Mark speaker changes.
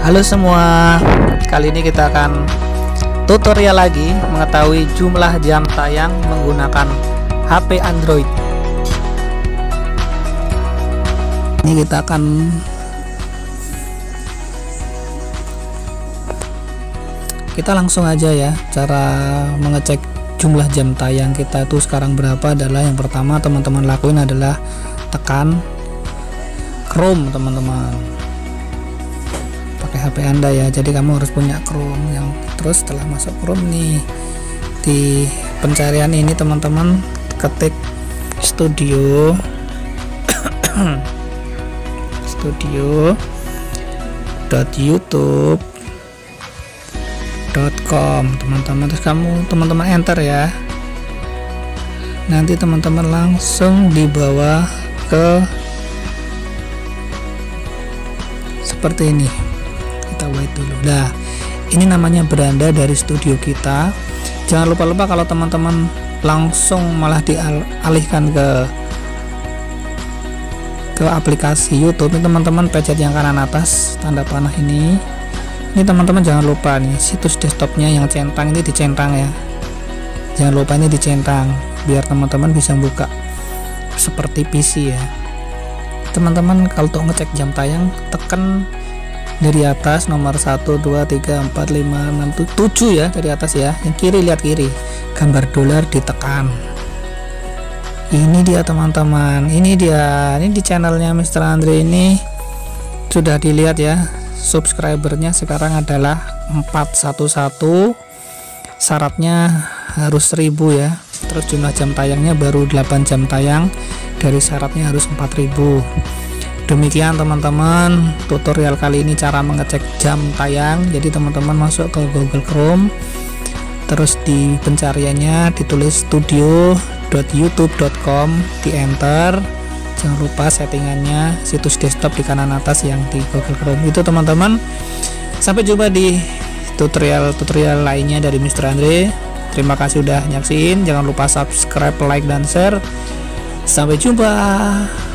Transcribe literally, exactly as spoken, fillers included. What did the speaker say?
Speaker 1: Halo semua, kali ini kita akan tutorial lagi mengetahui jumlah jam tayang menggunakan H P Android. Ini kita akan kita langsung aja ya, cara mengecek jumlah jam tayang kita itu sekarang berapa adalah yang pertama teman-teman lakuin adalah tekan Chrome teman-teman. H P Anda ya, jadi kamu harus punya Chrome. Yang terus setelah masuk Chrome nih, di pencarian ini teman-teman ketik studio studio dot youtube dot com teman-teman, terus kamu teman-teman enter ya. Nanti teman-teman langsung dibawa ke seperti ini. Kita wait dulu. Nah, ini namanya beranda dari studio kita. Jangan lupa-lupa kalau teman-teman langsung malah dialihkan ke ke aplikasi YouTube, teman-teman pencet yang kanan atas tanda panah ini. Ini teman-teman jangan lupa nih situs desktopnya yang centang ini dicentang ya. Jangan lupa ini dicentang biar teman-teman bisa buka seperti P C ya. Teman-teman kalau untuk ngecek jam tayang tekan dari atas nomor satu dua tiga empat lima enam tujuh ya, dari atas ya. Yang kiri lihat kiri, gambar dolar ditekan. Ini dia teman-teman, ini dia, ini di channelnya Mister Andre ini sudah dilihat ya. Subscribernya sekarang adalah empat satu satu, syaratnya harus seribu ya. Terus jumlah jam tayangnya baru delapan jam tayang, dari syaratnya harus empat ribu. Demikian teman-teman tutorial kali ini cara mengecek jam tayang. Jadi teman-teman masuk ke Google Chrome, terus di pencariannya ditulis studio dot youtube dot com, di enter. Jangan lupa settingannya situs desktop di kanan atas yang di Google Chrome itu teman-teman. Sampai jumpa di tutorial-tutorial lainnya dari Mister Andre. Terima kasih udah nyaksiin, jangan lupa subscribe, like, dan share. Sampai jumpa.